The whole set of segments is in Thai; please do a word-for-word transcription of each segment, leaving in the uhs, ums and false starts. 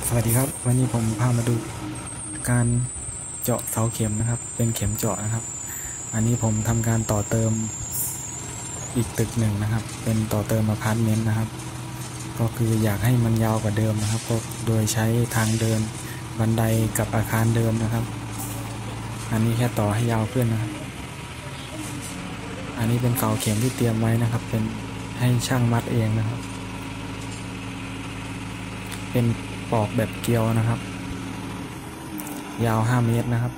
สวัสดีครับวันนี้ผมพามาดูการเจาะเสาเข็มนะครับเป็นเข็มเจาะนะครับอันนี้ผมทำการต่อเติมอีกตึกหนึ่งนะครับเป็นต่อเติมอพาร์ตเมนต์นะครับก็คืออยากให้มันยาวกว่าเดิมนะครับก็โดยใช้ทางเดินบันไดกับอาคารเดิมนะครับอันนี้แค่ต่อให้ยาวขึ้นนะครับอันนี้เป็นเสาเข็มที่เตรียมไว้นะครับเป็นให้ช่างมัดเองนะครับเป็นปอกแบบเกลียวนะครับยาวห้าเมตรนะครับ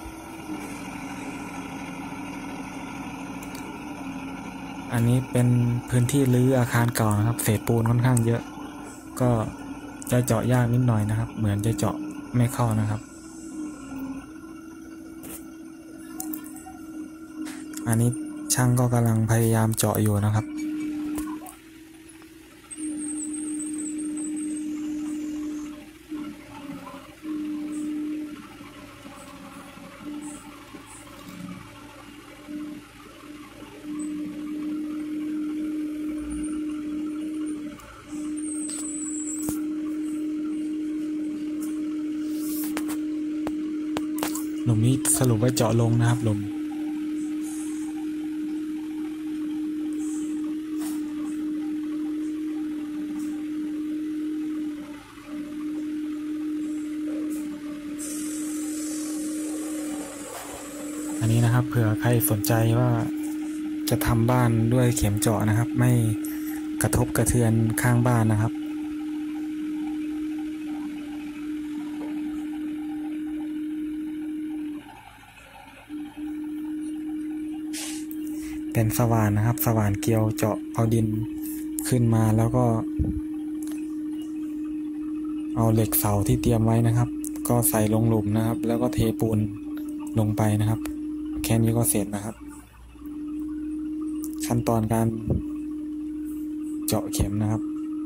อันนี้เป็นพื้นที่รื้ออาคารเก่านะครับเศษปูนค่อนข้างเยอะก็จะเจาะยากนิดหน่อยนะครับเหมือนจะเจาะไม่เข้านะครับอันนี้ช่างก็กำลังพยายามเจาะอยู่นะครับหลุมนี้สรุปว่าเจาะลงนะครับหลุมอันนี้นะครับเผื่อใครสนใจว่าจะทำบ้านด้วยเข็มเจาะนะครับไม่กระทบกระเทือนข้างบ้านนะครับเป็นสว่านนะครับสว่านเกลียวเจาะเอาดินขึ้นมาแล้วก็เอาเหล็กเสาที่เตรียมไว้นะครับก็ใส่ลงหลุมนะครับแล้วก็เทปูนลงไปนะครับแค่นี้ก็เสร็จนะครับขั้นตอนการเจาะเข็มนะครับ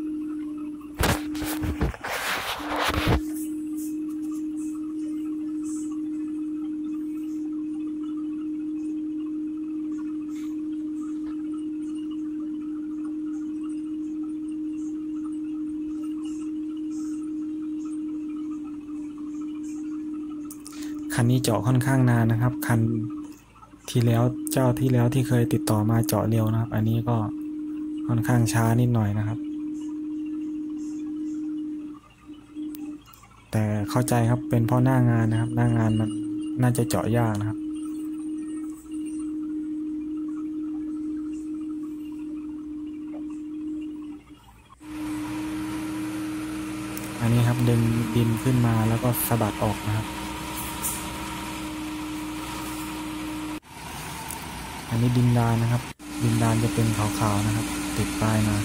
คันนี้เจาะค่อนข้างนานนะครับคันที่แล้วเจ้าที่แล้วที่เคยติดต่อมาเจาะเร็วนะครับอันนี้ก็ค่อนข้างช้านิดหน่อยนะครับแต่เข้าใจครับเป็นเพราะหน้างานนะครับหน้างานมันน่าจะเจาะยากนะครับอันนี้ครับดึงดินขึ้นมาแล้วก็สะบัดออกนะครับอันนี้ดินดานนะครับดินดานจะเป็นขาวๆนะครับติดปลายมา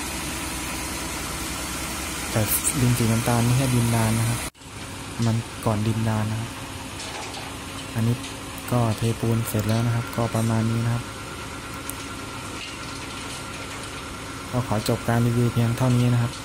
แต่ดินสีน้ำตาลไม่ใช่ดินดานนะครับมันก่อนดินดานนะครับอันนี้ก็เทปูนเสร็จแล้วนะครับก็ประมาณนี้นะครับก็ขอจบการรีวิวเพียงเท่านี้นะครับ